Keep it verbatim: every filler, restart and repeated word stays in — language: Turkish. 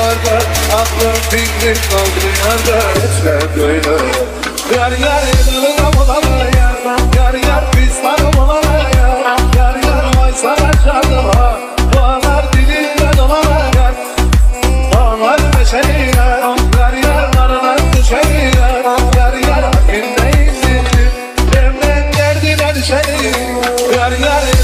yollarda, aklım fikrim kaldı yerde. Geçler böyle. Yar yar yedilin amulana yar, yar yar pismanım olana yar, yar yar vay sana çaldım ha. Doğalar dilimde dolana yar, doğalar beşeri yar, yar yar narına düşeri yar, yar yar hakimde indirdim, demden derdine düşeri. Yar yar